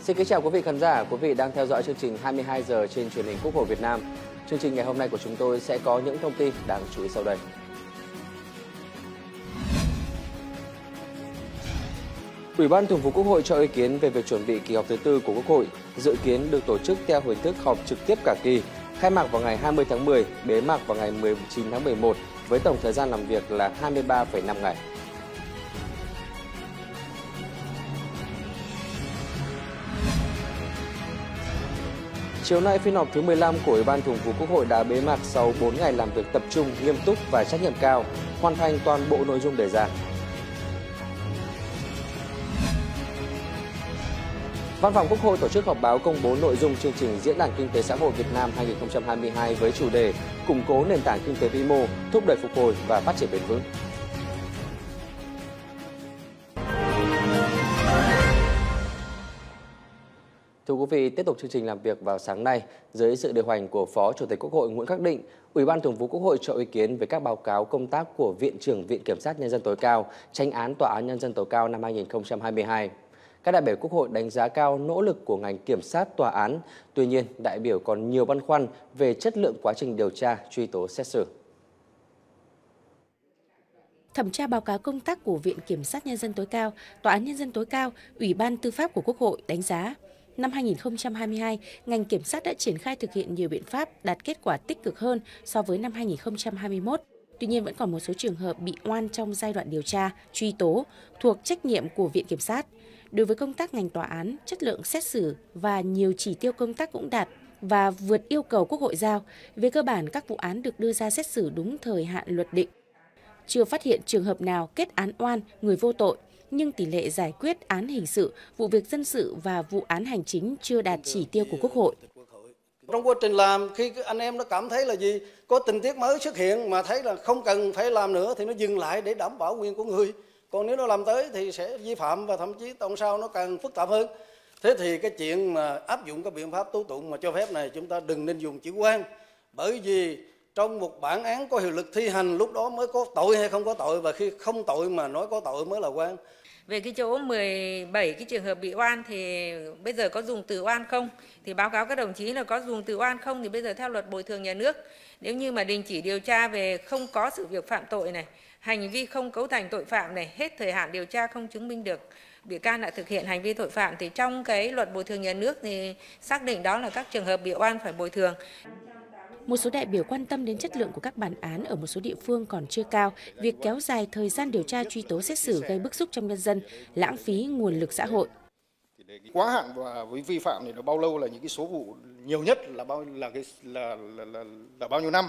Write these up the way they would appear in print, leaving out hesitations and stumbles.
Xin kính chào quý vị khán giả, quý vị đang theo dõi chương trình 22 giờ trên truyền hình Quốc hội Việt Nam. Chương trình ngày hôm nay của chúng tôi sẽ có những thông tin đáng chú ý sau đây. Ủy ban Thường vụ Quốc hội cho ý kiến về việc chuẩn bị kỳ họp thứ tư của Quốc hội, dự kiến được tổ chức theo hình thức họp trực tiếp cả kỳ, khai mạc vào ngày 20 tháng 10, bế mạc vào ngày 19 tháng 11 với tổng thời gian làm việc là 23,5 ngày. Chiều nay, phiên họp thứ 15 của Ủy ban Thường vụ Quốc hội đã bế mạc sau 4 ngày làm việc tập trung, nghiêm túc và trách nhiệm cao, hoàn thành toàn bộ nội dung đề ra. Văn phòng Quốc hội tổ chức họp báo công bố nội dung chương trình Diễn đàn Kinh tế Xã hội Việt Nam 2022 với chủ đề củng cố nền tảng kinh tế vĩ mô, thúc đẩy phục hồi và phát triển bền vững. Thưa quý vị, tiếp tục chương trình làm việc vào sáng nay, dưới sự điều hành của Phó Chủ tịch Quốc hội Nguyễn Khắc Định, Ủy ban Thường vụ Quốc hội cho ý kiến về các báo cáo công tác của Viện trưởng Viện Kiểm sát Nhân dân tối cao, Chánh án Tòa án Nhân dân tối cao năm 2022. Các đại biểu Quốc hội đánh giá cao nỗ lực của ngành kiểm sát tòa án, tuy nhiên đại biểu còn nhiều băn khoăn về chất lượng quá trình điều tra, truy tố xét xử. Thẩm tra báo cáo công tác của Viện Kiểm sát Nhân dân tối cao, Tòa án Nhân dân tối cao, Ủy ban Tư pháp của Quốc hội đánh giá, năm 2022, ngành kiểm sát đã triển khai thực hiện nhiều biện pháp đạt kết quả tích cực hơn so với năm 2021. Tuy nhiên vẫn còn một số trường hợp bị oan trong giai đoạn điều tra, truy tố thuộc trách nhiệm của Viện Kiểm sát. Đối với công tác ngành tòa án, chất lượng xét xử và nhiều chỉ tiêu công tác cũng đạt và vượt yêu cầu Quốc hội giao. Về cơ bản, các vụ án được đưa ra xét xử đúng thời hạn luật định. Chưa phát hiện trường hợp nào kết án oan người vô tội, nhưng tỷ lệ giải quyết án hình sự, vụ việc dân sự và vụ án hành chính chưa đạt chỉ tiêu của Quốc hội. Trong quá trình làm, khi anh em nó cảm thấy là gì, có tình tiết mới xuất hiện mà thấy là không cần phải làm nữa thì nó dừng lại để đảm bảo quyền của người. Còn nếu nó làm tới thì sẽ vi phạm và thậm chí tổng sau nó càng phức tạp hơn. Thế thì cái chuyện mà áp dụng các biện pháp tố tụng mà cho phép này chúng ta đừng nên dùng chữ quan. Bởi vì trong một bản án có hiệu lực thi hành lúc đó mới có tội hay không có tội, và khi không tội mà nói có tội mới là quan. Về cái chỗ 17 cái trường hợp bị oan thì bây giờ có dùng từ oan không? Thì báo cáo các đồng chí là có dùng từ oan không thì bây giờ theo luật bồi thường nhà nước, nếu như mà đình chỉ điều tra về không có sự việc phạm tội này, hành vi không cấu thành tội phạm này, hết thời hạn điều tra không chứng minh được bị can đã thực hiện hành vi tội phạm thì trong cái luật bồi thường nhà nước thì xác định đó là các trường hợp bị oan phải bồi thường. Một số đại biểu quan tâm đến chất lượng của các bản án ở một số địa phương còn chưa cao, việc kéo dài thời gian điều tra truy tố xét xử gây bức xúc trong nhân dân, lãng phí nguồn lực xã hội. Quá hạn và với vi phạm thì nó bao lâu là những cái số vụ nhiều nhất là bao nhiêu năm,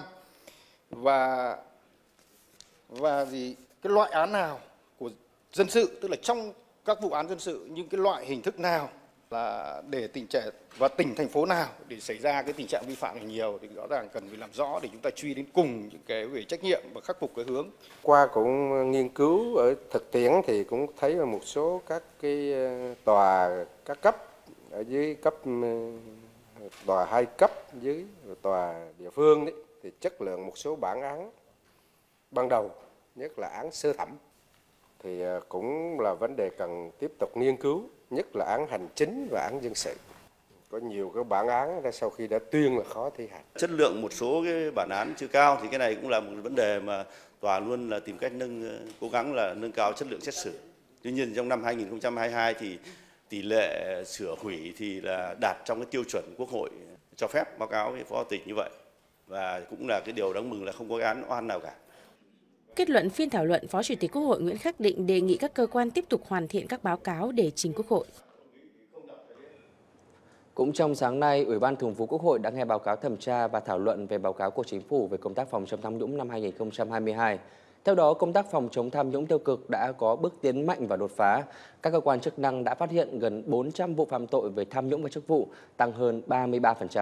và cái loại án nào của dân sự, tức là trong các vụ án dân sự những cái loại hình thức nào là để tình trạng và tỉnh thành phố nào để xảy ra cái tình trạng vi phạm này nhiều thì rõ ràng cần phải làm rõ để chúng ta truy đến cùng những cái về trách nhiệm và khắc phục cái hướng. Qua cũng nghiên cứu ở thực tiễn thì cũng thấy là một số các cái tòa các cấp ở dưới cấp tòa 2 cấp dưới tòa địa phương đấy thì chất lượng một số bản án ban đầu, nhất là án sơ thẩm thì cũng là vấn đề cần tiếp tục nghiên cứu, nhất là án hành chính và án dân sự. Có nhiều cái bản án sau khi đã tuyên là khó thi hành. Chất lượng một số cái bản án chưa cao thì cái này cũng là một vấn đề mà tòa luôn là tìm cách cố gắng là nâng cao chất lượng xét xử. Tuy nhiên trong năm 2022 thì tỷ lệ sửa hủy thì là đạt trong cái tiêu chuẩn Quốc hội cho phép, báo cáo với Phó Chủ tịch như vậy. Và cũng là cái điều đáng mừng là không có cái án oan nào cả. Kết luận phiên thảo luận, Phó Chủ tịch Quốc hội Nguyễn Khắc Định đề nghị các cơ quan tiếp tục hoàn thiện các báo cáo để trình Quốc hội. Cũng trong sáng nay, Ủy ban Thường vụ Quốc hội đã nghe báo cáo thẩm tra và thảo luận về báo cáo của Chính phủ về công tác phòng chống tham nhũng năm 2022. Theo đó, công tác phòng chống tham nhũng tiêu cực đã có bước tiến mạnh và đột phá. Các cơ quan chức năng đã phát hiện gần 400 vụ phạm tội về tham nhũng và chức vụ, tăng hơn 33%.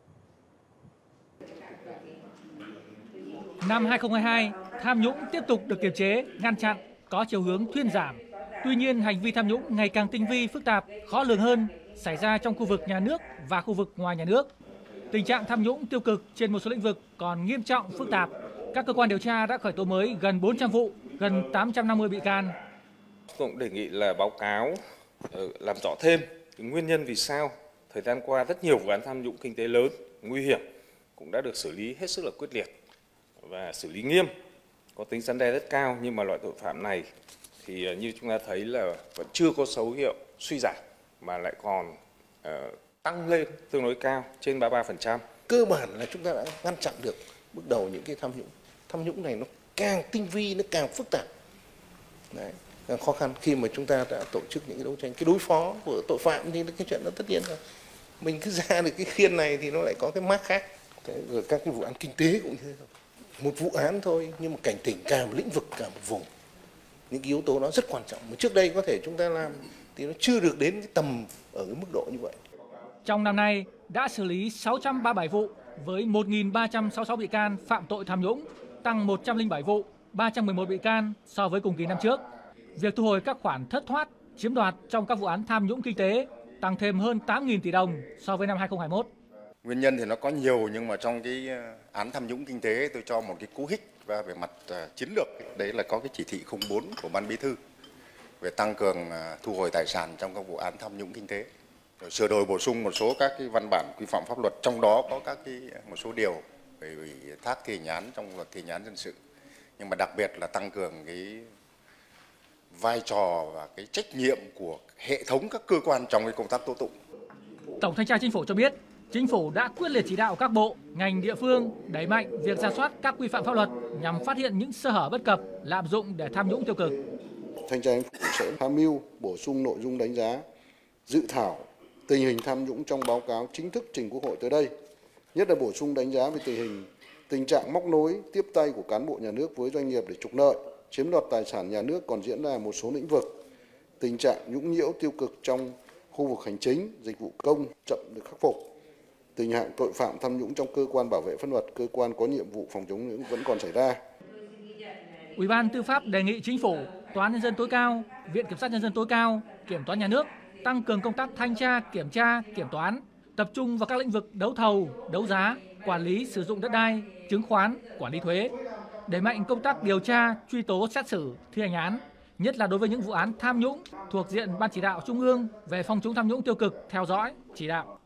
Năm 2022, tham nhũng tiếp tục được kiềm chế, ngăn chặn, có chiều hướng thuyên giảm. Tuy nhiên, hành vi tham nhũng ngày càng tinh vi, phức tạp, khó lường hơn, xảy ra trong khu vực nhà nước và khu vực ngoài nhà nước. Tình trạng tham nhũng tiêu cực trên một số lĩnh vực còn nghiêm trọng, phức tạp. Các cơ quan điều tra đã khởi tố mới gần 400 vụ, gần 850 bị can. Cũng đề nghị là báo cáo làm rõ thêm Nguyên nhân vì sao thời gian qua rất nhiều vụ án tham nhũng kinh tế lớn, nguy hiểm cũng đã được xử lý hết sức là quyết liệt và xử lý nghiêm, có tính răn đe rất cao, nhưng mà loại tội phạm này thì như chúng ta thấy là vẫn chưa có dấu hiệu suy giảm mà lại còn tăng lên tương đối cao, trên 33%. Cơ bản là chúng ta đã ngăn chặn được bước đầu những cái tham nhũng. Tham nhũng này nó càng tinh vi, nó càng phức tạp. Đấy, càng khó khăn khi mà chúng ta đã tổ chức những cái đấu tranh, cái đối phó của tội phạm thì cái chuyện đó tất nhiên là mình cứ ra được cái khiên này thì nó lại có cái mác khác. Thế rồi các cái vụ án kinh tế cũng thế thôi. Một vụ án thôi nhưng mà cảnh tỉnh cả một lĩnh vực, cả một vùng. Những cái yếu tố đó rất quan trọng mà trước đây có thể chúng ta làm thì nó chưa được đến cái tầm ở cái mức độ như vậy. Trong năm nay đã xử lý 637 vụ với 1.366 bị can phạm tội tham nhũng, tăng 107 vụ, 311 bị can so với cùng kỳ năm trước. Việc thu hồi các khoản thất thoát, chiếm đoạt trong các vụ án tham nhũng kinh tế tăng thêm hơn 8.000 tỷ đồng so với năm 2021. Nguyên nhân thì nó có nhiều, nhưng mà trong cái án tham nhũng kinh tế tôi cho một cái cú hích và về mặt chiến lược, đấy là có cái chỉ thị 04 của Ban Bí thư về tăng cường thu hồi tài sản trong các vụ án tham nhũng kinh tế. Rồi sửa đổi bổ sung một số các cái văn bản quy phạm pháp luật, trong đó có các cái một số điều về ủy thác thi hành án trong luật thi hành án dân sự. Nhưng mà đặc biệt là tăng cường cái vai trò và cái trách nhiệm của hệ thống các cơ quan trong cái công tác tố tụng. Tổng Thanh tra Chính phủ cho biết, Chính phủ đã quyết liệt chỉ đạo các bộ, ngành địa phương đẩy mạnh việc rà soát các quy phạm pháp luật nhằm phát hiện những sơ hở bất cập, lạm dụng để tham nhũng tiêu cực. Thanh tra Chính phủ sẽ tham mưu bổ sung nội dung đánh giá dự thảo tình hình tham nhũng trong báo cáo chính thức trình Quốc hội tới đây, nhất là bổ sung đánh giá về tình trạng móc nối tiếp tay của cán bộ nhà nước với doanh nghiệp để trục lợi, chiếm đoạt tài sản nhà nước còn diễn ra ở một số lĩnh vực, tình trạng nhũng nhiễu tiêu cực trong khu vực hành chính, dịch vụ công chậm được khắc phục, tình trạng tội phạm tham nhũng trong cơ quan bảo vệ pháp luật, cơ quan có nhiệm vụ phòng chống nhũng vẫn còn xảy ra. Ủy ban Tư pháp đề nghị Chính phủ, Tòa án Nhân dân tối cao, Viện Kiểm sát Nhân dân tối cao, Kiểm toán Nhà nước tăng cường công tác thanh tra, kiểm toán, tập trung vào các lĩnh vực đấu thầu, đấu giá, quản lý sử dụng đất đai, chứng khoán, quản lý thuế, đẩy mạnh công tác điều tra, truy tố, xét xử, thi hành án, nhất là đối với những vụ án tham nhũng thuộc diện Ban Chỉ đạo Trung ương về phòng chống tham nhũng tiêu cực theo dõi, chỉ đạo.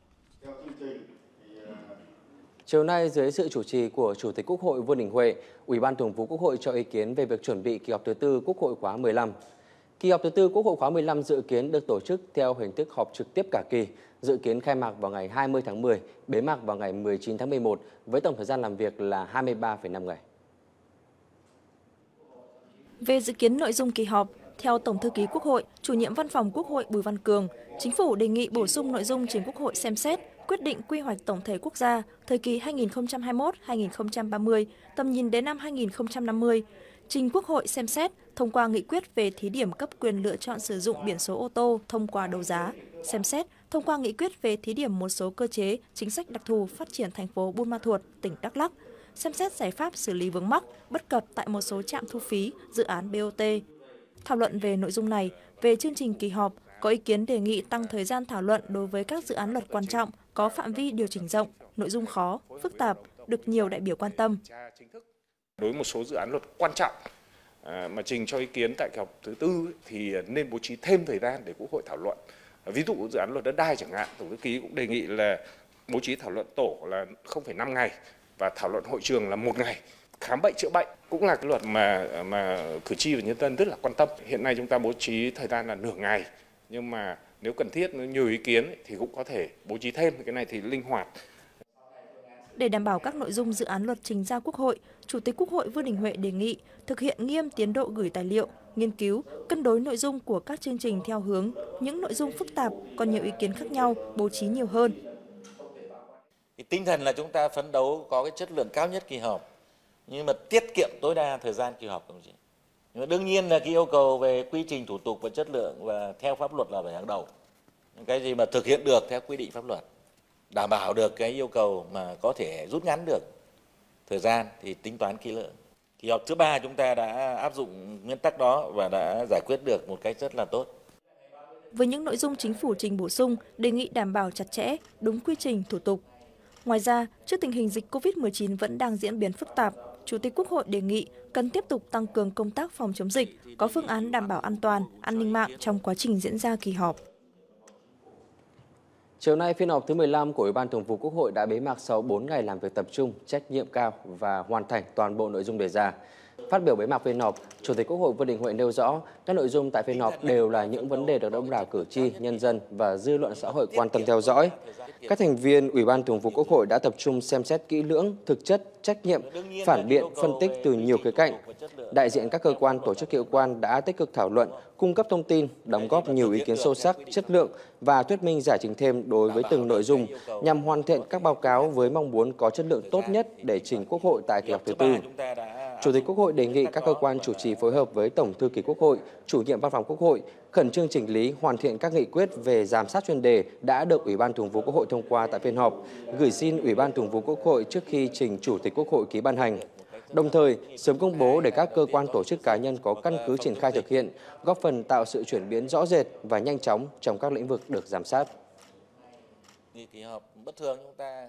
Chiều nay, dưới sự chủ trì của Chủ tịch Quốc hội Vương Đình Huệ, Ủy ban Thường vụ Quốc hội cho ý kiến về việc chuẩn bị kỳ họp thứ tư Quốc hội khóa 15. Kỳ họp thứ tư Quốc hội khóa 15 dự kiến được tổ chức theo hình thức họp trực tiếp cả kỳ, dự kiến khai mạc vào ngày 20 tháng 10, bế mạc vào ngày 19 tháng 11 với tổng thời gian làm việc là 23,5 ngày. Về dự kiến nội dung kỳ họp, theo Tổng thư ký Quốc hội, Chủ nhiệm Văn phòng Quốc hội Bùi Văn Cường, Chính phủ đề nghị bổ sung nội dung trình Quốc hội xem xét quyết định quy hoạch tổng thể quốc gia thời kỳ 2021-2030, tầm nhìn đến năm 2050, trình Quốc hội xem xét thông qua nghị quyết về thí điểm cấp quyền lựa chọn sử dụng biển số ô tô thông qua đấu giá, xem xét thông qua nghị quyết về thí điểm một số cơ chế, chính sách đặc thù phát triển thành phố Buôn Ma Thuột, tỉnh Đắk Lắk, xem xét giải pháp xử lý vướng mắc, bất cập tại một số trạm thu phí, dự án BOT. Thảo luận về nội dung này, về chương trình kỳ họp, có ý kiến đề nghị tăng thời gian thảo luận đối với các dự án luật quan trọng, có phạm vi điều chỉnh rộng, nội dung khó, phức tạp, được nhiều đại biểu quan tâm. Đối với một số dự án luật quan trọng mà trình cho ý kiến tại kỳ họp thứ tư thì nên bố trí thêm thời gian để Quốc hội thảo luận. Ví dụ dự án luật đất đai chẳng hạn, Tổng thư ký cũng đề nghị là bố trí thảo luận tổ là 0,5 ngày và thảo luận hội trường là 1 ngày. Khám bệnh chữa bệnh cũng là cái luật mà cử tri và nhân dân rất là quan tâm. Hiện nay chúng ta bố trí thời gian là nửa ngày, nhưng mà nếu cần thiết, nếu nhiều ý kiến thì cũng có thể bố trí thêm, cái này thì linh hoạt. Để đảm bảo các nội dung dự án luật trình ra Quốc hội, Chủ tịch Quốc hội Vương Đình Huệ đề nghị thực hiện nghiêm tiến độ gửi tài liệu, nghiên cứu, cân đối nội dung của các chương trình theo hướng những nội dung phức tạp, còn nhiều ý kiến khác nhau, bố trí nhiều hơn. Tinh thần là chúng ta phấn đấu có cái chất lượng cao nhất kỳ họp, nhưng mà tiết kiệm tối đa thời gian kỳ họp, đồng chí. Nhưng mà đương nhiên là cái yêu cầu về quy trình thủ tục và chất lượng và theo pháp luật là phải hàng đầu. Cái gì mà thực hiện được theo quy định pháp luật, đảm bảo được cái yêu cầu mà có thể rút ngắn được thời gian thì tính toán kỹ lưỡng. Kỳ họp thứ 3 chúng ta đã áp dụng nguyên tắc đó và đã giải quyết được một cách rất là tốt. Với những nội dung chính phủ trình bổ sung, đề nghị đảm bảo chặt chẽ, đúng quy trình, thủ tục. Ngoài ra, trước tình hình dịch COVID-19 vẫn đang diễn biến phức tạp, Chủ tịch Quốc hội đề nghị cần tiếp tục tăng cường công tác phòng chống dịch, có phương án đảm bảo an toàn, an ninh mạng trong quá trình diễn ra kỳ họp. Chiều nay, phiên họp thứ 15 của Ủy ban Thường vụ Quốc hội đã bế mạc sau 4 ngày làm việc tập trung, trách nhiệm cao và hoàn thành toàn bộ nội dung đề ra. Phát biểu bế mạc phiên họp, Chủ tịch Quốc hội Vương Đình Huệ nêu rõ các nội dung tại phiên họp đều là những vấn đề được đông đảo cử tri, nhân dân và dư luận xã hội quan tâm theo dõi. Các thành viên Ủy ban Thường vụ Quốc hội đã tập trung xem xét kỹ lưỡng, thực chất, trách nhiệm, phản biện, phân tích từ nhiều khía cạnh. Đại diện các cơ quan, tổ chức hữu quan đã tích cực thảo luận, cung cấp thông tin, đóng góp nhiều ý kiến sâu sắc, chất lượng và thuyết minh giải trình thêm đối với từng nội dung nhằm hoàn thiện các báo cáo với mong muốn có chất lượng tốt nhất để trình Quốc hội tại kỳ họp thứ 4. Chủ tịch Quốc hội đề nghị các cơ quan chủ trì phối hợp với Tổng thư ký Quốc hội, Chủ nhiệm Văn phòng Quốc hội khẩn trương chỉnh lý, hoàn thiện các nghị quyết về giám sát chuyên đề đã được Ủy ban Thường vụ Quốc hội thông qua tại phiên họp, gửi xin Ủy ban Thường vụ Quốc hội trước khi trình Chủ tịch Quốc hội ký ban hành. Đồng thời, sớm công bố để các cơ quan tổ chức cá nhân có căn cứ triển khai thực hiện, góp phần tạo sự chuyển biến rõ rệt và nhanh chóng trong các lĩnh vực được giám sát. Kỳ họp bất thường chúng ta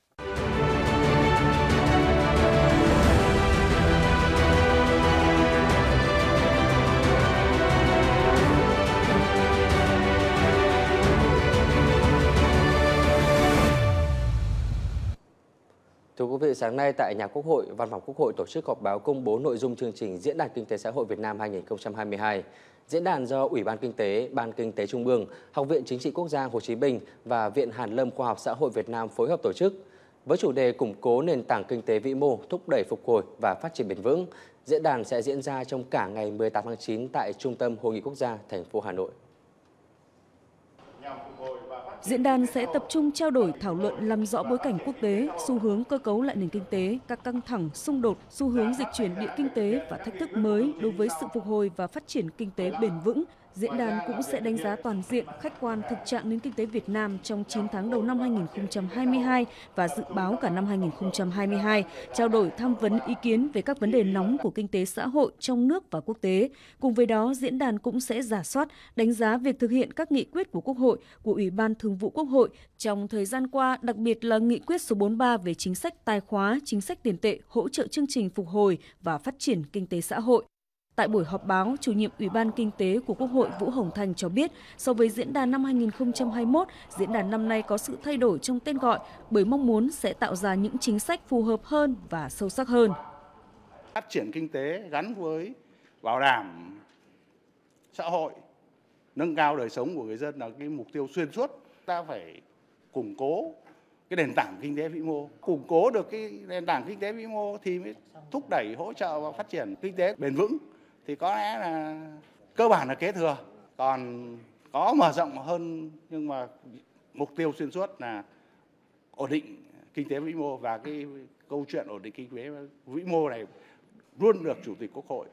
Thưa quý vị, sáng nay tại nhà Quốc hội, Văn phòng Quốc hội tổ chức họp báo công bố nội dung chương trình Diễn đàn Kinh tế Xã hội Việt Nam 2022. Diễn đàn do Ủy ban Kinh tế, Ban Kinh tế Trung ương, Học viện Chính trị Quốc gia Hồ Chí Minh và Viện Hàn lâm Khoa học Xã hội Việt Nam phối hợp tổ chức. Với chủ đề củng cố nền tảng kinh tế vĩ mô, thúc đẩy phục hồi và phát triển bền vững, diễn đàn sẽ diễn ra trong cả ngày 18 tháng 9 tại Trung tâm Hội nghị Quốc gia, thành phố Hà Nội. Diễn đàn sẽ tập trung trao đổi, thảo luận làm rõ bối cảnh quốc tế, xu hướng cơ cấu lại nền kinh tế, các căng thẳng, xung đột, xu hướng dịch chuyển địa kinh tế và thách thức mới đối với sự phục hồi và phát triển kinh tế bền vững. Diễn đàn cũng sẽ đánh giá toàn diện, khách quan thực trạng nền kinh tế Việt Nam trong 9 tháng đầu năm 2022 và dự báo cả năm 2022, trao đổi tham vấn ý kiến về các vấn đề nóng của kinh tế xã hội trong nước và quốc tế. Cùng với đó, diễn đàn cũng sẽ rà soát, đánh giá việc thực hiện các nghị quyết của Quốc hội, của Ủy ban Thường vụ Quốc hội trong thời gian qua, đặc biệt là nghị quyết số 43 về chính sách tài khóa, chính sách tiền tệ, hỗ trợ chương trình phục hồi và phát triển kinh tế xã hội. Tại buổi họp báo, Chủ nhiệm Ủy ban Kinh tế của Quốc hội Vũ Hồng Thanh cho biết, so với diễn đàn năm 2021, diễn đàn năm nay có sự thay đổi trong tên gọi bởi mong muốn sẽ tạo ra những chính sách phù hợp hơn và sâu sắc hơn. Phát triển kinh tế gắn với bảo đảm xã hội, nâng cao đời sống của người dân là cái mục tiêu xuyên suốt. Ta phải củng cố cái nền tảng kinh tế vĩ mô, củng cố được cái nền tảng kinh tế vĩ mô thì mới thúc đẩy, hỗ trợ và phát triển kinh tế bền vững. Thì có lẽ là cơ bản là kế thừa, còn có mở rộng hơn, nhưng mà mục tiêu xuyên suốt là ổn định kinh tế vĩ mô, và cái câu chuyện ổn định kinh tế vĩ mô này luôn được Chủ tịch Quốc hội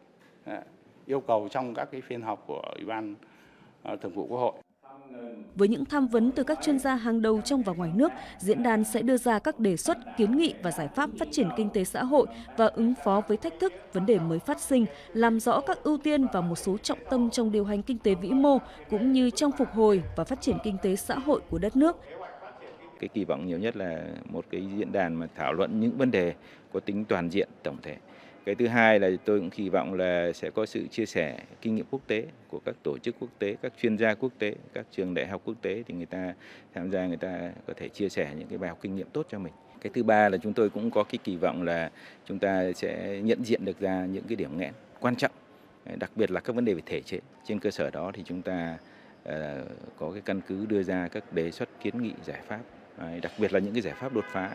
yêu cầu trong các cái phiên họp của Ủy ban Thường vụ Quốc hội. Với những tham vấn từ các chuyên gia hàng đầu trong và ngoài nước, diễn đàn sẽ đưa ra các đề xuất, kiến nghị và giải pháp phát triển kinh tế xã hội và ứng phó với thách thức, vấn đề mới phát sinh, làm rõ các ưu tiên và một số trọng tâm trong điều hành kinh tế vĩ mô, cũng như trong phục hồi và phát triển kinh tế xã hội của đất nước. Cái kỳ vọng nhiều nhất là một cái diễn đàn mà thảo luận những vấn đề có tính toàn diện, tổng thể. Cái thứ hai là tôi cũng kỳ vọng là sẽ có sự chia sẻ kinh nghiệm quốc tế của các tổ chức quốc tế, các chuyên gia quốc tế, các trường đại học quốc tế, thì người ta tham gia, người ta có thể chia sẻ những cái bài học kinh nghiệm tốt cho mình. Cái thứ ba là chúng tôi cũng có cái kỳ vọng là chúng ta sẽ nhận diện được ra những cái điểm nghẽn quan trọng, đặc biệt là các vấn đề về thể chế. Trên cơ sở đó thì chúng ta có cái căn cứ đưa ra các đề xuất, kiến nghị, giải pháp, đặc biệt là những cái giải pháp đột phá.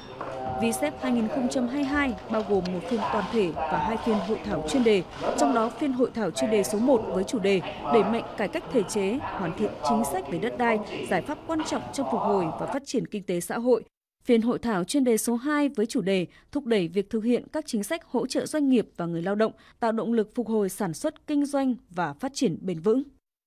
VSEP 2022 bao gồm một phiên toàn thể và 2 phiên hội thảo chuyên đề, trong đó phiên hội thảo chuyên đề số 1 với chủ đề đẩy mạnh cải cách thể chế, hoàn thiện chính sách về đất đai, giải pháp quan trọng trong phục hồi và phát triển kinh tế xã hội. Phiên hội thảo chuyên đề số 2 với chủ đề thúc đẩy việc thực hiện các chính sách hỗ trợ doanh nghiệp và người lao động, tạo động lực phục hồi sản xuất, kinh doanh và phát triển bền vững.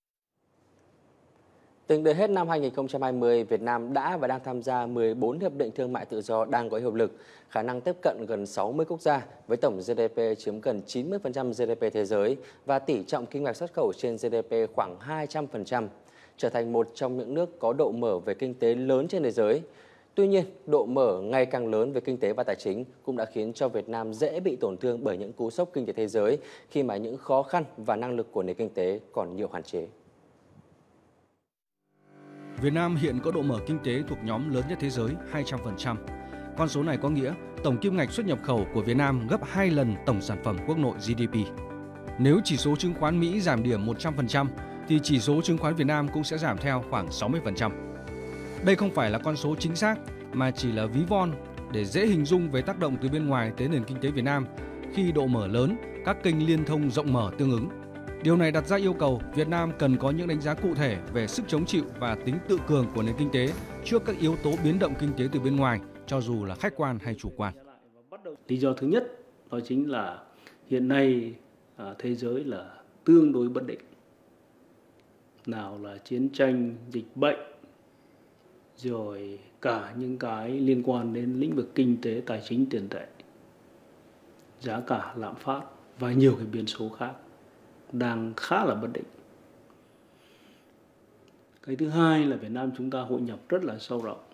Tính đến hết năm 2020, Việt Nam đã và đang tham gia 14 hiệp định thương mại tự do đang có hiệu lực, khả năng tiếp cận gần 60 quốc gia với tổng GDP chiếm gần 90% GDP thế giới và tỷ trọng kim ngạch xuất khẩu trên GDP khoảng 200%, trở thành một trong những nước có độ mở về kinh tế lớn trên thế giới. Tuy nhiên, độ mở ngày càng lớn về kinh tế và tài chính cũng đã khiến cho Việt Nam dễ bị tổn thương bởi những cú sốc kinh tế thế giới khi mà những khó khăn và năng lực của nền kinh tế còn nhiều hạn chế. Việt Nam hiện có độ mở kinh tế thuộc nhóm lớn nhất thế giới 200%. Con số này có nghĩa tổng kim ngạch xuất nhập khẩu của Việt Nam gấp 2 lần tổng sản phẩm quốc nội GDP. Nếu chỉ số chứng khoán Mỹ giảm điểm 100%, thì chỉ số chứng khoán Việt Nam cũng sẽ giảm theo khoảng 60%. Đây không phải là con số chính xác, mà chỉ là ví von để dễ hình dung về tác động từ bên ngoài tới nền kinh tế Việt Nam khi độ mở lớn, các kênh liên thông rộng mở tương ứng. Điều này đặt ra yêu cầu Việt Nam cần có những đánh giá cụ thể về sức chống chịu và tính tự cường của nền kinh tế trước các yếu tố biến động kinh tế từ bên ngoài, cho dù là khách quan hay chủ quan. Lý do thứ nhất đó chính là hiện nay thế giới là tương đối bất định. Nào là chiến tranh, dịch bệnh, rồi cả những cái liên quan đến lĩnh vực kinh tế, tài chính, tiền tệ, giá cả, lạm phát và nhiều cái biến số khác đang khá là bất định. Cái thứ hai là Việt Nam chúng ta hội nhập rất là sâu rộng.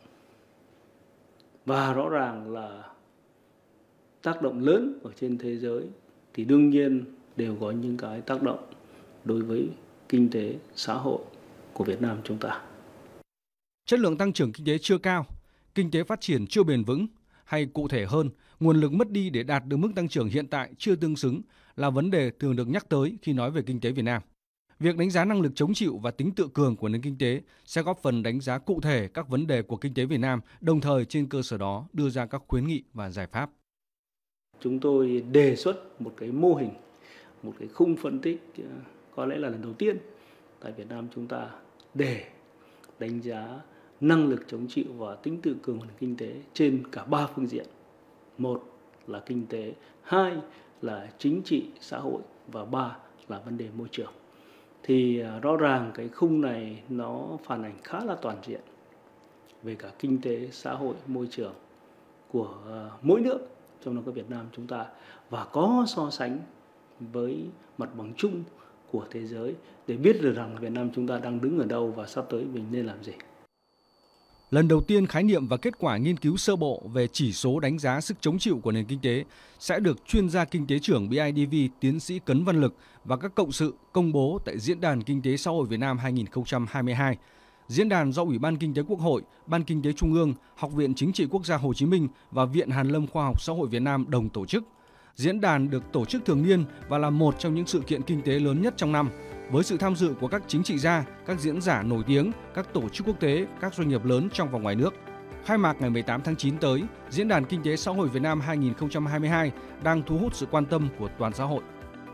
Và rõ ràng là tác động lớn ở trên thế giới thì đương nhiên đều có những cái tác động đối với kinh tế, xã hội của Việt Nam chúng ta. Chất lượng tăng trưởng kinh tế chưa cao, kinh tế phát triển chưa bền vững, hay cụ thể hơn, nguồn lực mất đi để đạt được mức tăng trưởng hiện tại chưa tương xứng là vấn đề thường được nhắc tới khi nói về kinh tế Việt Nam. Việc đánh giá năng lực chống chịu và tính tự cường của nền kinh tế sẽ góp phần đánh giá cụ thể các vấn đề của kinh tế Việt Nam, đồng thời trên cơ sở đó đưa ra các khuyến nghị và giải pháp. Chúng tôi đề xuất một cái mô hình, một cái khung phân tích có lẽ là lần đầu tiên tại Việt Nam chúng ta để đánh giá năng lực chống chịu và tính tự cường của nền kinh tế trên cả 3 phương diện. Một là kinh tế, hai là chính trị, xã hội và ba là vấn đề môi trường. Thì rõ ràng cái khung này nó phản ảnh khá là toàn diện về cả kinh tế, xã hội, môi trường của mỗi nước, trong đó có Việt Nam chúng ta, và có so sánh với mặt bằng chung của thế giới để biết được rằng Việt Nam chúng ta đang đứng ở đâu và sắp tới mình nên làm gì. Lần đầu tiên khái niệm và kết quả nghiên cứu sơ bộ về chỉ số đánh giá sức chống chịu của nền kinh tế sẽ được chuyên gia kinh tế trưởng BIDV tiến sĩ Cấn Văn Lực và các cộng sự công bố tại Diễn đàn Kinh tế Xã hội Việt Nam 2022. Diễn đàn do Ủy ban Kinh tế Quốc hội, Ban Kinh tế Trung ương, Học viện Chính trị Quốc gia Hồ Chí Minh và Viện Hàn lâm Khoa học Xã hội Việt Nam đồng tổ chức. Diễn đàn được tổ chức thường niên và là một trong những sự kiện kinh tế lớn nhất trong năm, với sự tham dự của các chính trị gia, các diễn giả nổi tiếng, các tổ chức quốc tế, các doanh nghiệp lớn trong và ngoài nước. Khai mạc ngày 18 tháng 9 tới, Diễn đàn Kinh tế Xã hội Việt Nam 2022 đang thu hút sự quan tâm của toàn xã hội.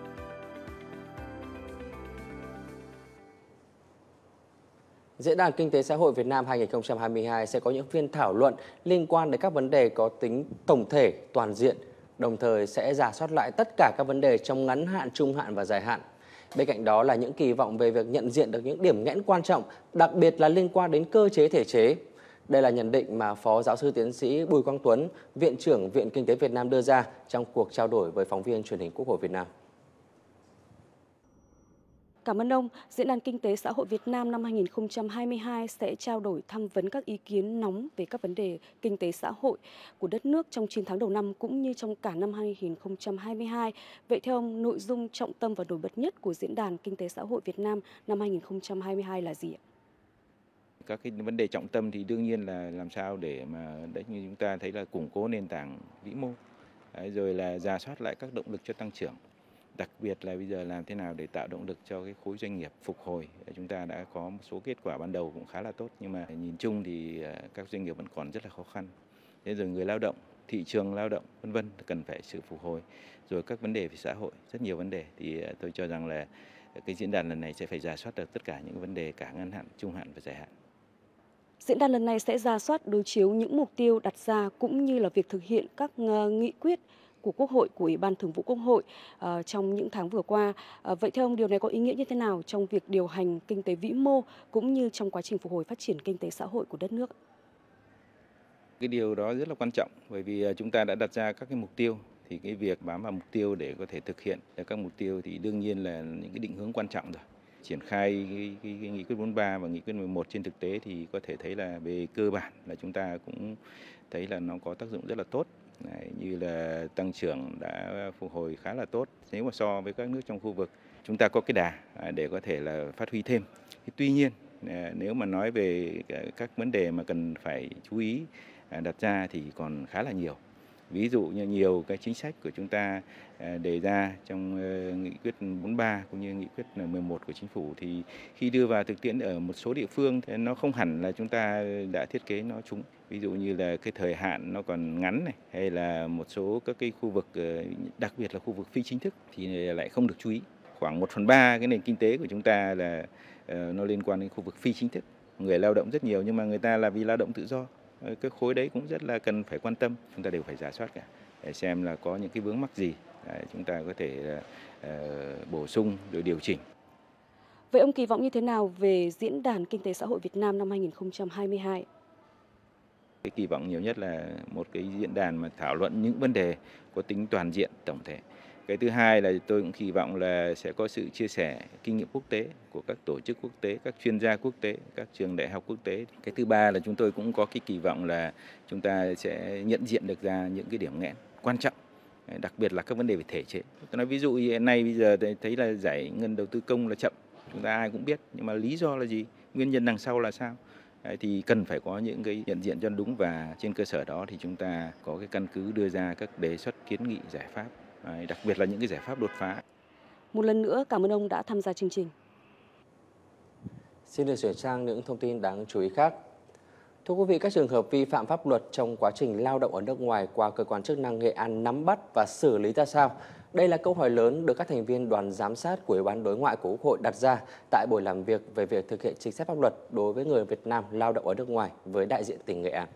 Diễn đàn Kinh tế Xã hội Việt Nam 2022 sẽ có những phiên thảo luận liên quan đến các vấn đề có tính tổng thể, toàn diện, đồng thời sẽ rà soát lại tất cả các vấn đề trong ngắn hạn, trung hạn và dài hạn. Bên cạnh đó là những kỳ vọng về việc nhận diện được những điểm nghẽn quan trọng, đặc biệt là liên quan đến cơ chế thể chế. Đây là nhận định mà Phó Giáo sư Tiến sĩ Bùi Quang Tuấn, Viện trưởng Viện Kinh tế Việt Nam đưa ra trong cuộc trao đổi với phóng viên Truyền hình Quốc hội Việt Nam. Cảm ơn ông. Diễn đàn Kinh tế Xã hội Việt Nam năm 2022 sẽ trao đổi tham vấn các ý kiến nóng về các vấn đề kinh tế xã hội của đất nước trong 9 tháng đầu năm cũng như trong cả năm 2022. Vậy theo ông, nội dung trọng tâm và nổi bật nhất của Diễn đàn Kinh tế Xã hội Việt Nam năm 2022 là gì ạ? Các cái vấn đề trọng tâm thì đương nhiên là làm sao để mà đấy như chúng ta thấy là củng cố nền tảng vĩ mô, rồi là rà soát lại các động lực cho tăng trưởng. Đặc biệt là bây giờ làm thế nào để tạo động lực cho cái khối doanh nghiệp phục hồi. Chúng ta đã có một số kết quả ban đầu cũng khá là tốt, nhưng mà nhìn chung thì các doanh nghiệp vẫn còn rất là khó khăn. Thế rồi người lao động, thị trường lao động vân vân cần phải sự phục hồi. Rồi các vấn đề về xã hội, rất nhiều vấn đề, thì tôi cho rằng là cái diễn đàn lần này sẽ phải rà soát được tất cả những vấn đề cả ngắn hạn, trung hạn và dài hạn. Diễn đàn lần này sẽ rà soát đối chiếu những mục tiêu đặt ra cũng như là việc thực hiện các nghị quyết của Quốc hội, của Ủy ban Thường vụ Quốc hội trong những tháng vừa qua. Vậy theo ông, điều này có ý nghĩa như thế nào trong việc điều hành kinh tế vĩ mô cũng như trong quá trình phục hồi phát triển kinh tế xã hội của đất nước? Cái điều đó rất là quan trọng, bởi vì chúng ta đã đặt ra các cái mục tiêu, thì cái việc bám vào mục tiêu để có thể thực hiện các mục tiêu thì đương nhiên là những cái định hướng quan trọng rồi. Triển khai cái nghị quyết 43 và nghị quyết 11 trên thực tế thì có thể thấy là về cơ bản là chúng ta cũng thấy là nó có tác dụng rất là tốt. Đấy, như là tăng trưởng đã phục hồi khá là tốt nếu mà so với các nước trong khu vực. Chúng ta có cái đà để có thể là phát huy thêm. Tuy nhiên Nếu mà nói về các vấn đề mà cần phải chú ý đặt ra thì còn khá là nhiều. Ví dụ như nhiều cái chính sách của chúng ta đề ra trong nghị quyết 43 cũng như nghị quyết 11 của chính phủ thì khi đưa vào thực tiễn ở một số địa phương thì nó không hẳn là chúng ta đã thiết kế nó trúng. Ví dụ như là cái thời hạn nó còn ngắn này, hay là một số các cái khu vực, đặc biệt là khu vực phi chính thức thì lại không được chú ý. Khoảng 1/3 cái nền kinh tế của chúng ta là nó liên quan đến khu vực phi chính thức. Người lao động rất nhiều nhưng mà người ta là vì lao động tự do. Cái khối đấy cũng rất là cần phải quan tâm, chúng ta đều phải rà soát cả để xem là có những cái vướng mắc gì chúng ta có thể bổ sung rồi điều chỉnh. Vậy ông kỳ vọng như thế nào về Diễn đàn Kinh tế Xã hội Việt Nam năm 2022? Cái kỳ vọng nhiều nhất là một cái diễn đàn mà thảo luận những vấn đề có tính toàn diện tổng thể. Cái thứ hai là tôi cũng kỳ vọng là sẽ có sự chia sẻ kinh nghiệm quốc tế của các tổ chức quốc tế, các chuyên gia quốc tế, các trường đại học quốc tế. Cái thứ ba là chúng tôi cũng có cái kỳ vọng là chúng ta sẽ nhận diện được ra những cái điểm nghẽn quan trọng, đặc biệt là các vấn đề về thể chế. Tôi nói ví dụ hiện nay bây giờ thấy là giải ngân đầu tư công là chậm, chúng ta ai cũng biết, nhưng mà lý do là gì? Nguyên nhân đằng sau là sao? Thì cần phải có những cái nhận diện cho đúng và trên cơ sở đó thì chúng ta có cái căn cứ đưa ra các đề xuất kiến nghị giải pháp. Đặc biệt là những cái giải pháp đột phá. Một lần nữa cảm ơn ông đã tham gia chương trình. Xin được chuyển sang những thông tin đáng chú ý khác. Thưa quý vị, các trường hợp vi phạm pháp luật trong quá trình lao động ở nước ngoài qua cơ quan chức năng Nghệ An nắm bắt và xử lý ra sao? Đây là câu hỏi lớn được các thành viên đoàn giám sát của Ủy ban Đối ngoại của Quốc hội đặt ra tại buổi làm việc về việc thực hiện chính sách pháp luật đối với người Việt Nam lao động ở nước ngoài với đại diện tỉnh Nghệ An.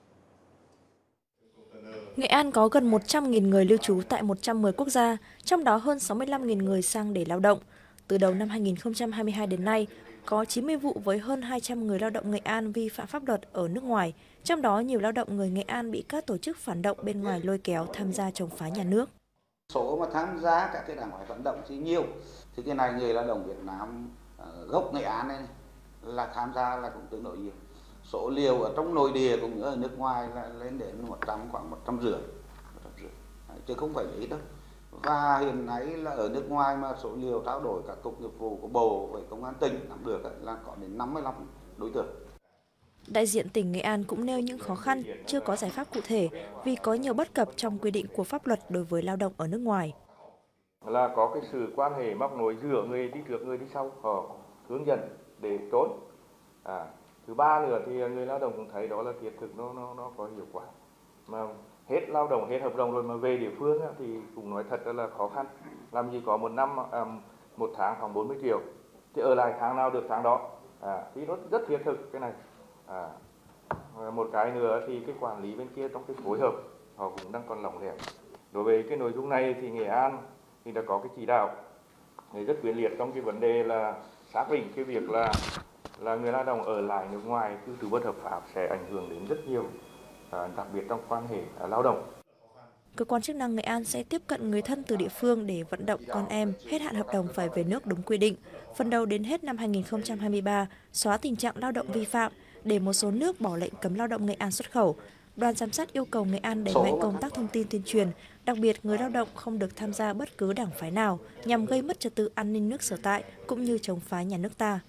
Nghệ An có gần 100.000 người lưu trú tại 110 quốc gia, trong đó hơn 65.000 người sang để lao động. Từ đầu năm 2022 đến nay, có 90 vụ với hơn 200 người lao động Nghệ An vi phạm pháp luật ở nước ngoài, trong đó nhiều lao động người Nghệ An bị các tổ chức phản động bên ngoài lôi kéo tham gia chống phá nhà nước. Số mà tham gia các cái đảng phái phản động thì nhiều, thì cái này người lao động Việt Nam gốc Nghệ An này là tham gia là cũng tương đối nhiều. Số liều ở trong nội địa cũng như ở nước ngoài là lên đến khoảng 150, chứ không phải ít đâu. Và hiện nay là ở nước ngoài mà số liều trao đổi các cục nghiệp vụ của Bộ với Công an tỉnh nắm được là có đến 55 đối tượng. Đại diện tỉnh Nghệ An cũng nêu những khó khăn, chưa có giải pháp cụ thể vì có nhiều bất cập trong quy định của pháp luật đối với lao động ở nước ngoài. Là có cái sự quan hệ móc nối giữa người đi trước người đi sau, họ hướng dẫn để trốn. Thứ ba nữa thì người lao động cũng thấy đó là thiết thực nó có hiệu quả. Mà hết lao động, hết hợp đồng rồi mà về địa phương thì cũng nói thật là khó khăn. Làm gì có một tháng khoảng 40 triệu, thì ở lại tháng nào được tháng đó. Thì nó rất thiết thực cái này. Một cái nữa thì cái quản lý bên kia trong cái phối hợp họ cũng đang còn lỏng lẻo. Đối với cái nội dung này thì Nghệ An thì đã có cái chỉ đạo rất quyết liệt trong cái vấn đề là xác định cái việc là người lao động ở lại nước ngoài cư trú bất hợp pháp sẽ ảnh hưởng đến rất nhiều, đặc biệt trong quan hệ lao động. Cơ quan chức năng Nghệ An sẽ tiếp cận người thân từ địa phương để vận động con em hết hạn hợp đồng phải về nước đúng quy định. Phần đầu đến hết năm 2023, xóa tình trạng lao động vi phạm để một số nước bỏ lệnh cấm lao động Nghệ An xuất khẩu. Đoàn giám sát yêu cầu Nghệ An đẩy mạnh công tác thông tin tuyên truyền, đặc biệt người lao động không được tham gia bất cứ đảng phái nào nhằm gây mất trật tự an ninh nước sở tại cũng như chống phá nhà nước ta.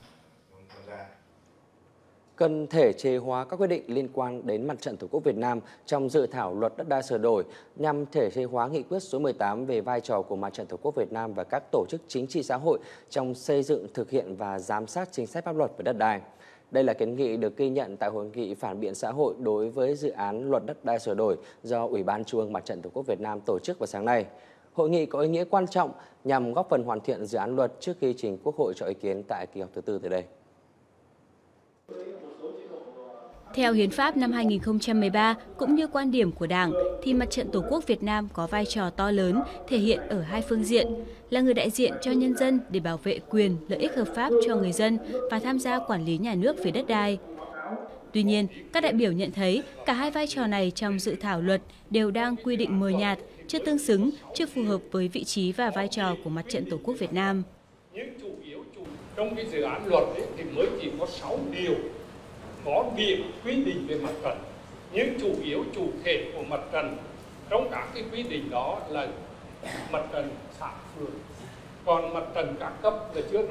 Cần thể chế hóa các quyết định liên quan đến Mặt trận Tổ quốc Việt Nam trong dự thảo luật đất đai sửa đổi nhằm thể chế hóa nghị quyết số 18 về vai trò của Mặt trận Tổ quốc Việt Nam và các tổ chức chính trị xã hội trong xây dựng, thực hiện và giám sát chính sách pháp luật về đất đai. Đây là kiến nghị được ghi nhận tại hội nghị phản biện xã hội đối với dự án luật đất đai sửa đổi do Ủy ban Trung ương Mặt trận Tổ quốc Việt Nam tổ chức vào sáng nay. Hội nghị có ý nghĩa quan trọng nhằm góp phần hoàn thiện dự án luật trước khi trình Quốc hội cho ý kiến tại kỳ họp thứ 4 tới đây. Theo Hiến pháp năm 2013 cũng như quan điểm của Đảng thì Mặt trận Tổ quốc Việt Nam có vai trò to lớn thể hiện ở hai phương diện, là người đại diện cho nhân dân để bảo vệ quyền, lợi ích hợp pháp cho người dân và tham gia quản lý nhà nước về đất đai. Tuy nhiên, các đại biểu nhận thấy cả hai vai trò này trong dự thảo luật đều đang quy định mờ nhạt, chưa tương xứng, chưa phù hợp với vị trí và vai trò của Mặt trận Tổ quốc Việt Nam. Nhưng chủ yếu trong cái dự án luật ấy, thì mới chỉ có 6 điều có việc quy định về mặt trận, nhưng chủ yếu chủ thể của mặt trận trong các cái quy định đó là mặt trận xã phường, còn mặt trận các cấp là chưa rõ.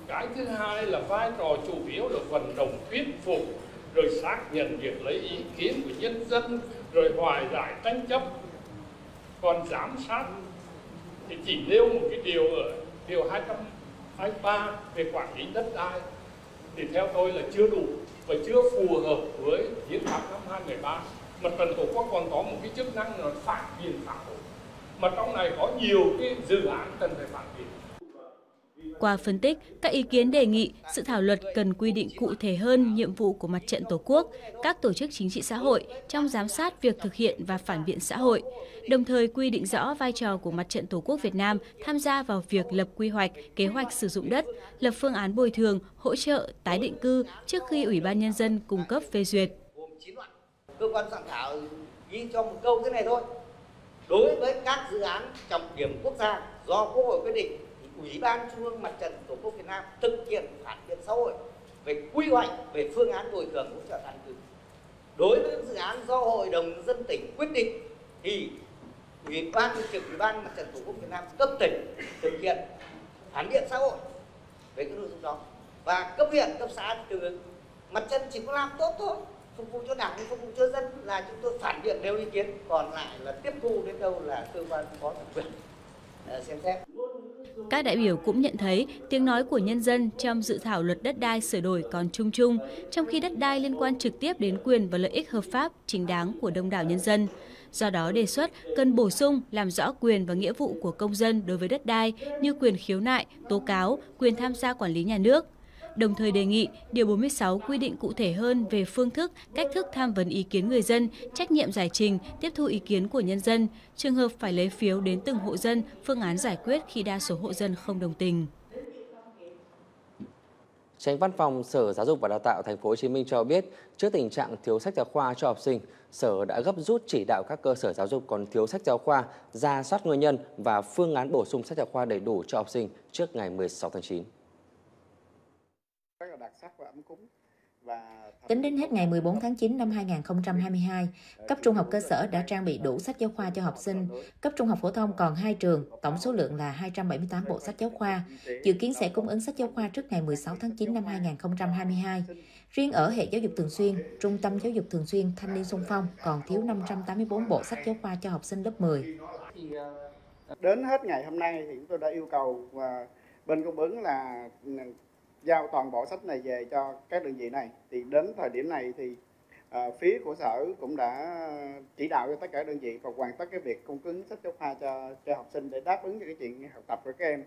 Cái thứ hai là vai trò chủ yếu là vận động thuyết phục, rồi xác nhận việc lấy ý kiến của nhân dân, rồi hòa giải tranh chấp. Còn giám sát thì chỉ nêu một cái điều ở điều 223 về quản lý đất đai thì theo tôi là chưa đủ và chưa phù hợp với hiến pháp năm 2013. Mặt trận Tổ quốc còn có một cái chức năng là phản biện xã hội, mà trong này có nhiều cái dự án cần phải phản biện. Qua phân tích, các ý kiến đề nghị dự thảo luật cần quy định cụ thể hơn nhiệm vụ của Mặt trận Tổ quốc, các tổ chức chính trị xã hội trong giám sát việc thực hiện và phản biện xã hội, đồng thời quy định rõ vai trò của Mặt trận Tổ quốc Việt Nam tham gia vào việc lập quy hoạch, kế hoạch sử dụng đất, lập phương án bồi thường, hỗ trợ, tái định cư trước khi Ủy ban Nhân dân cung cấp phê duyệt. Cơ quan soạn thảo ghi cho một câu thế này thôi: đối với các dự án trọng điểm quốc gia do Quốc hội quyết định, Ủy ban Trung ương Mặt trận Tổ quốc Việt Nam thực hiện phản biện xã hội về quy hoạch, về phương án bồi thường hỗ trợ tái định cư. Đối với dự án do Hội đồng Nhân dân tỉnh quyết định thì Ủy ban Mặt trận Tổ quốc Việt Nam cấp tỉnh thực hiện phản biện xã hội về cái nội dung đó, và cấp huyện, cấp xã từ mặt trận chỉ có làm tốt thôi, phục vụ cho đảng, phục vụ cho dân là chúng tôi phản biện nêu ý kiến, còn lại là tiếp thu đến đâu là cơ quan có thẩm quyền xem xét. Các đại biểu cũng nhận thấy tiếng nói của nhân dân trong dự thảo luật đất đai sửa đổi còn chung chung, trong khi đất đai liên quan trực tiếp đến quyền và lợi ích hợp pháp, chính đáng của đông đảo nhân dân. Do đó đề xuất cần bổ sung làm rõ quyền và nghĩa vụ của công dân đối với đất đai như quyền khiếu nại, tố cáo, quyền tham gia quản lý nhà nước. Đồng thời đề nghị Điều 46 quy định cụ thể hơn về phương thức, cách thức tham vấn ý kiến người dân, trách nhiệm giải trình, tiếp thu ý kiến của nhân dân, trường hợp phải lấy phiếu đến từng hộ dân, phương án giải quyết khi đa số hộ dân không đồng tình. Chánh Văn phòng Sở Giáo dục và Đào tạo Thành phố Hồ Chí Minh cho biết, trước tình trạng thiếu sách giáo khoa cho học sinh, Sở đã gấp rút chỉ đạo các cơ sở giáo dục còn thiếu sách giáo khoa rà soát nguyên nhân và phương án bổ sung sách giáo khoa đầy đủ cho học sinh trước ngày 16 tháng 9. Tính đến hết ngày 14 tháng 9 năm 2022, cấp trung học cơ sở đã trang bị đủ sách giáo khoa cho học sinh. Cấp trung học phổ thông còn 2 trường, tổng số lượng là 278 bộ sách giáo khoa. Dự kiến sẽ cung ứng sách giáo khoa trước ngày 16 tháng 9 năm 2022. Riêng ở hệ giáo dục thường xuyên, Trung tâm Giáo dục Thường xuyên Thanh niên xung phong còn thiếu 584 bộ sách giáo khoa cho học sinh lớp 10. Đến hết ngày hôm nay thì chúng tôi đã yêu cầu bên cung ứng là giao toàn bộ sách này về cho các đơn vị này. Thì đến thời điểm này thì phía của Sở cũng đã chỉ đạo cho tất cả đơn vị và hoàn tất cái việc cung ứng sách giáo khoa cho học sinh để đáp ứng cho cái chuyện học tập của các em.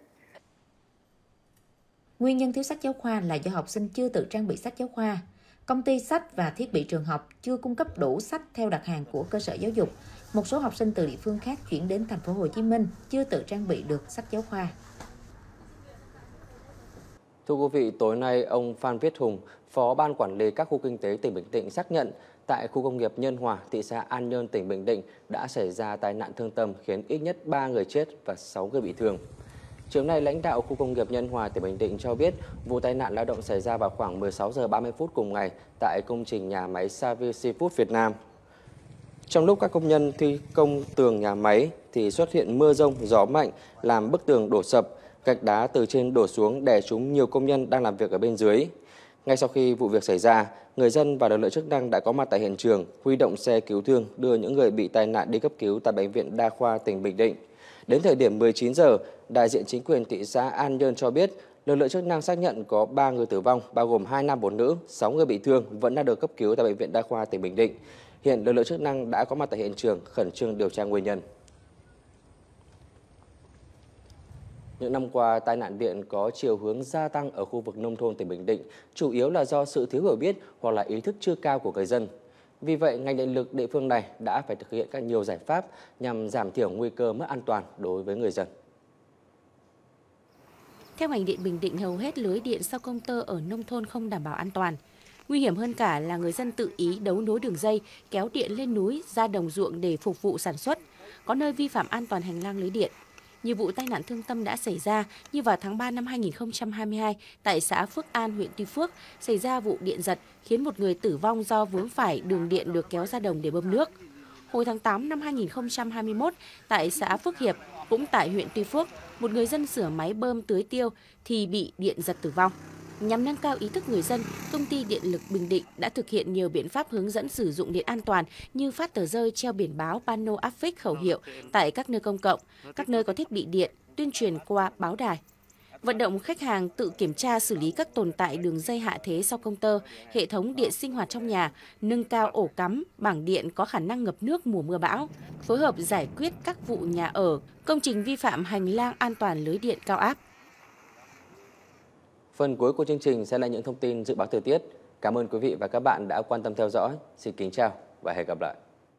Nguyên nhân thiếu sách giáo khoa là do học sinh chưa tự trang bị sách giáo khoa. Công ty sách và thiết bị trường học chưa cung cấp đủ sách theo đặt hàng của cơ sở giáo dục. Một số học sinh từ địa phương khác chuyển đến Thành phố Hồ Chí Minh chưa tự trang bị được sách giáo khoa. Thưa quý vị, tối nay ông Phan Viết Hùng, Phó Ban Quản lý các khu kinh tế tỉnh Bình Định xác nhận tại khu công nghiệp Nhân Hòa, thị xã An Nhơn, tỉnh Bình Định đã xảy ra tai nạn thương tâm khiến ít nhất 3 người chết và 6 người bị thương. Chiều nay, lãnh đạo khu công nghiệp Nhân Hòa, tỉnh Bình Định cho biết vụ tai nạn lao động xảy ra vào khoảng 16 giờ 30 phút cùng ngày tại công trình nhà máy Savio Seafood Việt Nam. Trong lúc các công nhân thi công tường nhà máy thì xuất hiện mưa rông, gió mạnh làm bức tường đổ sập. Gạch đá từ trên đổ xuống đè trúng nhiều công nhân đang làm việc ở bên dưới. Ngay sau khi vụ việc xảy ra, người dân và lực lượng chức năng đã có mặt tại hiện trường, huy động xe cứu thương đưa những người bị tai nạn đi cấp cứu tại Bệnh viện Đa khoa tỉnh Bình Định. Đến thời điểm 19 giờ, đại diện chính quyền thị xã An Nhơn cho biết lực lượng chức năng xác nhận có 3 người tử vong, bao gồm 2 nam 4 nữ, 6 người bị thương vẫn đang được cấp cứu tại Bệnh viện Đa khoa tỉnh Bình Định. Hiện lực lượng chức năng đã có mặt tại hiện trường, khẩn trương điều tra nguyên nhân. Những năm qua, tai nạn điện có chiều hướng gia tăng ở khu vực nông thôn tỉnh Bình Định, chủ yếu là do sự thiếu hiểu biết hoặc là ý thức chưa cao của người dân. Vì vậy, ngành điện lực địa phương này đã phải thực hiện các nhiều giải pháp nhằm giảm thiểu nguy cơ mất an toàn đối với người dân. Theo ngành điện Bình Định, hầu hết lưới điện sau công tơ ở nông thôn không đảm bảo an toàn. Nguy hiểm hơn cả là người dân tự ý đấu nối đường dây, kéo điện lên núi, ra đồng ruộng để phục vụ sản xuất. Có nơi vi phạm an toàn hành lang lưới điện. Nhiều vụ tai nạn thương tâm đã xảy ra như vào tháng 3 năm 2022 tại xã Phước An, huyện Tuy Phước xảy ra vụ điện giật khiến một người tử vong do vướng phải đường điện được kéo ra đồng để bơm nước. Hồi tháng 8 năm 2021 tại xã Phước Hiệp, Cũng tại huyện Tuy Phước, một người dân sửa máy bơm tưới tiêu thì bị điện giật tử vong. Nhằm nâng cao ý thức người dân, Công ty Điện lực Bình Định đã thực hiện nhiều biện pháp hướng dẫn sử dụng điện an toàn như phát tờ rơi, treo biển báo, pano áp phích khẩu hiệu tại các nơi công cộng, các nơi có thiết bị điện, tuyên truyền qua báo đài. Vận động khách hàng tự kiểm tra xử lý các tồn tại đường dây hạ thế sau công tơ, hệ thống điện sinh hoạt trong nhà, nâng cao ổ cắm, bảng điện có khả năng ngập nước mùa mưa bão, phối hợp giải quyết các vụ nhà ở, công trình vi phạm hành lang an toàn lưới điện cao áp. Phần cuối của chương trình sẽ là những thông tin dự báo thời tiết. Cảm ơn quý vị và các bạn đã quan tâm theo dõi. Xin kính chào và hẹn gặp lại.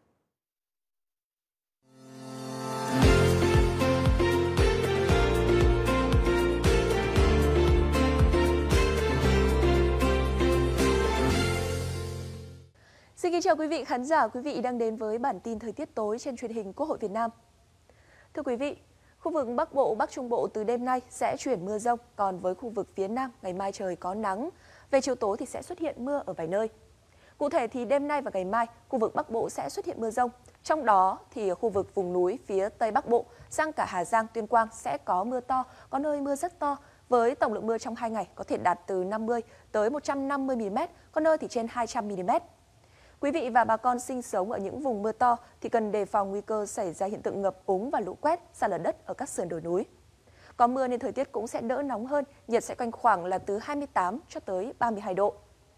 Xin kính chào quý vị khán giả, quý vị đang đến với bản tin thời tiết tối trên truyền hình Quốc hội Việt Nam. Thưa quý vị, khu vực Bắc Bộ, Bắc Trung Bộ từ đêm nay sẽ chuyển mưa rông, còn với khu vực phía Nam ngày mai trời có nắng. Về chiều tối thì sẽ xuất hiện mưa ở vài nơi. Cụ thể thì đêm nay và ngày mai, khu vực Bắc Bộ sẽ xuất hiện mưa rông. Trong đó thì khu vực vùng núi phía Tây Bắc Bộ, sang cả Hà Giang, Tuyên Quang sẽ có mưa to, có nơi mưa rất to. Với tổng lượng mưa trong 2 ngày có thể đạt từ 50 tới 150 mm, có nơi thì trên 200 mm. Quý vị và bà con sinh sống ở những vùng mưa to thì cần đề phòng nguy cơ xảy ra hiện tượng ngập úng và lũ quét, sạt lở đất ở các sườn đồi núi. Có mưa nên thời tiết cũng sẽ đỡ nóng hơn, nhiệt sẽ quanh khoảng là từ 28 cho tới 32 độ.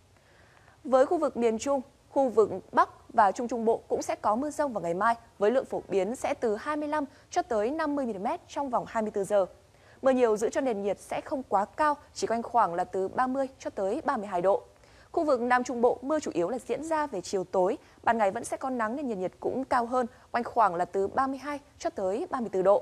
Với khu vực miền Trung, khu vực Bắc và Trung Trung Bộ cũng sẽ có mưa rông vào ngày mai với lượng phổ biến sẽ từ 25 cho tới 50 mm trong vòng 24 giờ. Mưa nhiều giữ cho nền nhiệt sẽ không quá cao, chỉ quanh khoảng là từ 30 cho tới 32 độ. Khu vực Nam Trung Bộ mưa chủ yếu là diễn ra về chiều tối, ban ngày vẫn sẽ có nắng nên nền nhiệt cũng cao hơn, quanh khoảng là từ 32 cho tới 34 độ.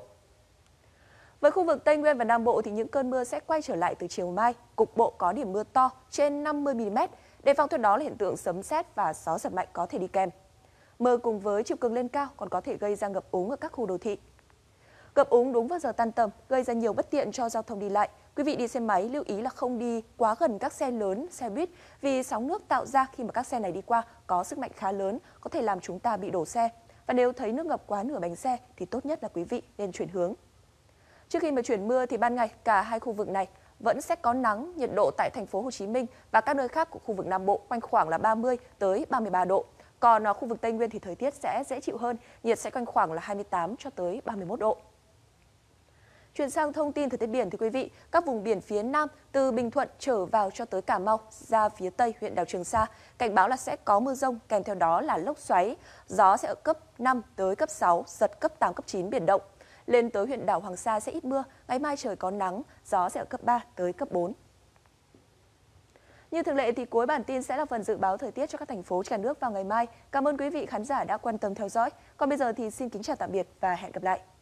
Với khu vực Tây Nguyên và Nam Bộ thì những cơn mưa sẽ quay trở lại từ chiều mai, cục bộ có điểm mưa to trên 50 mm, đề phòng theo đó là hiện tượng sấm sét và gió giật mạnh có thể đi kèm. Mưa cùng với chiều cường lên cao còn có thể gây ra ngập úng ở các khu đô thị. Ngập úng đúng vào giờ tan tầm gây ra nhiều bất tiện cho giao thông đi lại. Quý vị đi xe máy lưu ý là không đi quá gần các xe lớn, xe buýt vì sóng nước tạo ra khi mà các xe này đi qua có sức mạnh khá lớn, có thể làm chúng ta bị đổ xe. Và nếu thấy nước ngập quá nửa bánh xe thì tốt nhất là quý vị nên chuyển hướng. Trước khi mà chuyển mưa thì ban ngày cả hai khu vực này vẫn sẽ có nắng, nhiệt độ tại thành phố Hồ Chí Minh và các nơi khác của khu vực Nam Bộ quanh khoảng là 30 tới 33 độ. Còn ở khu vực Tây Nguyên thì thời tiết sẽ dễ chịu hơn, nhiệt sẽ quanh khoảng là 28 cho tới 31 độ. Chuyển sang thông tin thời tiết biển thì quý vị, các vùng biển phía Nam từ Bình Thuận trở vào cho tới Cà Mau ra phía Tây huyện đảo Trường Sa, cảnh báo là sẽ có mưa rông, kèm theo đó là lốc xoáy, gió sẽ ở cấp 5 tới cấp 6, giật cấp 8, cấp 9 biển động. Lên tới huyện đảo Hoàng Sa sẽ ít mưa, ngày mai trời có nắng, gió sẽ ở cấp 3 tới cấp 4. Như thường lệ thì cuối bản tin sẽ là phần dự báo thời tiết cho các thành phố cả nước vào ngày mai. Cảm ơn quý vị khán giả đã quan tâm theo dõi. Còn bây giờ thì xin kính chào tạm biệt và hẹn gặp lại.